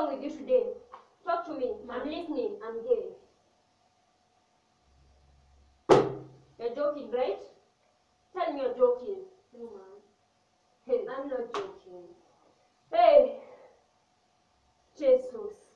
wrong with you today? Talk to me. I'm listening. I'm here. You're joking, right? Tell me you're joking. No, ma'am. Hey. I'm not joking. Hey. Jesus.